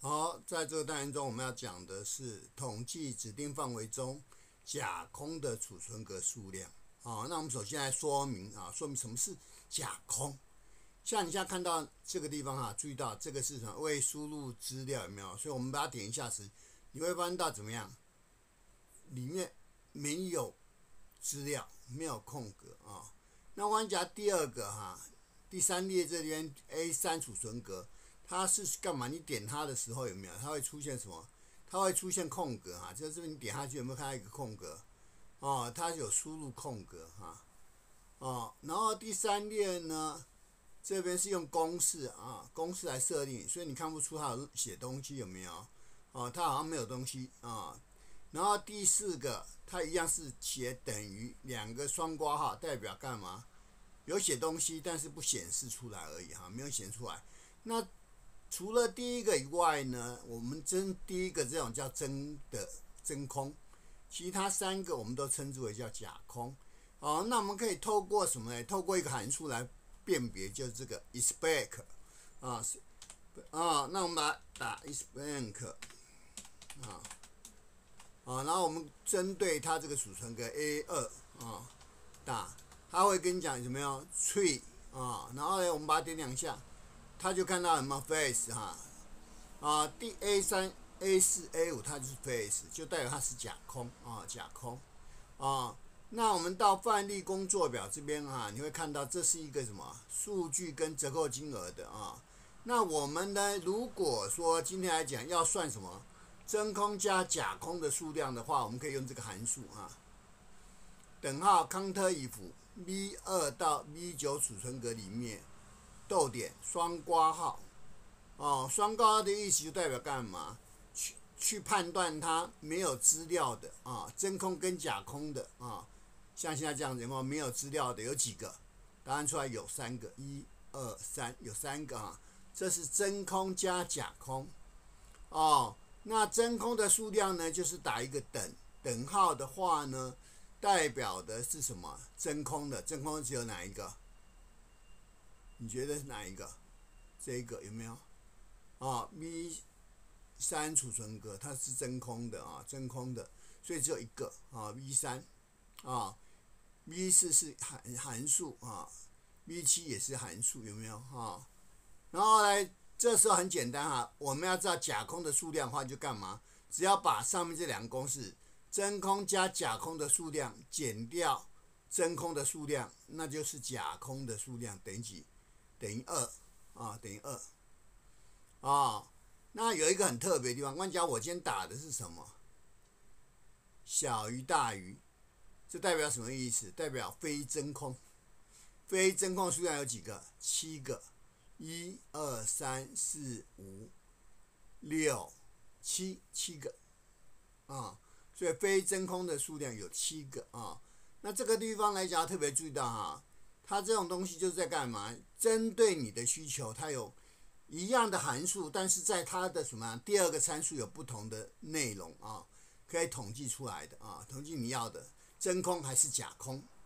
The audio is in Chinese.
好，在这个单元中，我们要讲的是统计指定范围中假空的储存格数量。那我们首先来说明什么是假空。像你现在看到这个地方注意到这个是什么？未输入资料有没有？所以我们把它点一下时，你会发现到怎么样？里面没有资料，没有空格啊。那我讲第二个第三列这边 A3 储存格。它是干嘛？你点它的时候有没有？它会出现什么？它会出现空格就是这边你点下去有没有看到一个空格？它有输入空格然后第三列呢，这边是用公式公式来设定，所以你看不出它有写东西有没有？它好像没有东西然后第四个，它一样是写等于两个双括号，代表干嘛？有写东西，但是不显示出来而已没有显出来。那除了第一个以外呢，我们第一个这种叫真空，其他三个我们都称之为叫假空。那我们可以透过什么呢？透过一个函数来辨别，就是这个 isBank 那我们把它打 isBank 然后我们针对它这个储存格 A2 打，它会跟你讲有没有 tree 然后呢，我们把它点两下。他就看到什么 face 第 A3、A4、A5 它就是 face， 就代表它是假空假空那我们到范例工作表这边你会看到这是一个什么数据跟折扣金额的那我们呢，如果说今天来讲要算什么真空加假空的数量的话，我们可以用这个函数等号 counter if V2 到 V9 储存格里面。逗点双括号双括号的意思就代表干嘛？去判断它没有资料的真空跟假空的像现在这样子没有资料的有几个？答案出来有3个，1、2、3，有3个这是真空加假空那真空的数量呢，就是打一个等号的话呢，代表的是什么？真空的，真空只有哪一个？你觉得是哪一个？这个有没有？V3 储存格它是真空的真空的，所以只有一个V3 V4 是函数V7 也是函数，有没有然后呢，这时候很简单我们要知道假空的数量的话，就干嘛？只要把上面这两个公式，真空加假空的数量减掉真空的数量，那就是假空的数量等于几？等于2等于2那有一个很特别的地方，我今天打的是什么？小于大于，这代表什么意思？代表非真空。非真空数量有几个？7个，1、2、3、4、5、6、7个所以非真空的数量有7个那这个地方来讲，特别注意到它这种东西就是在干嘛？针对你的需求，它有一样的函数，但是在它的什么第二个参数有不同的内容可以统计出来的统计你要的真空还是假空